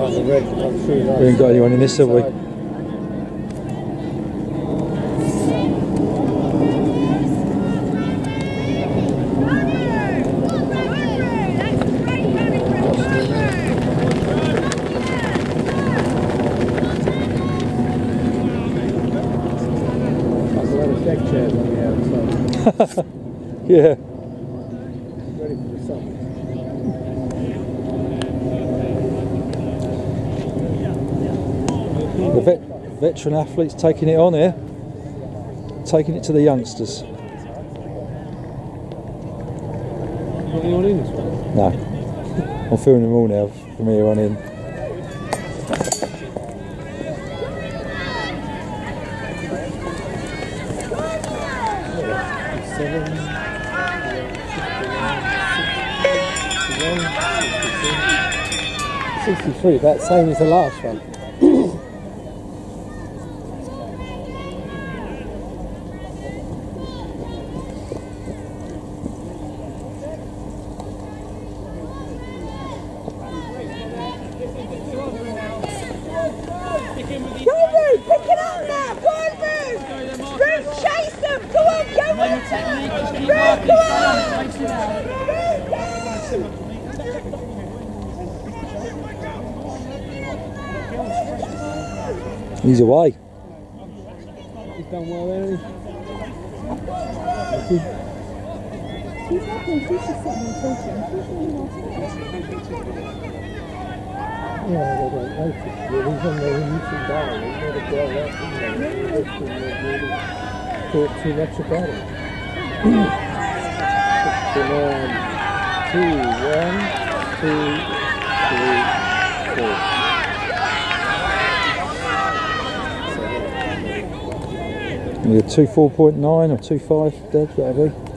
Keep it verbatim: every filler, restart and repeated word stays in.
We haven't got anyone in this, have we? Yeah. Ready for the sun. The vet, veteran athletes taking it on here, taking it to the youngsters. Anyone in this one? No, I'm filming them all now from here on in. sixty-three, about same as the last one. Go Rude, pick it up now, go on Rude! Rude, chase them, go on, go Rude! Rude, go on! He's away. He's done well there, hasn't he? She's happy, she's just sitting there talking. She's really nice. Yeah, they don't notice. He's on their YouTube diary. He's not a girl out, isn't he? Thought too much about it. One, two, one, two, three, four. Either two four point nine or two five, Dad, whatever.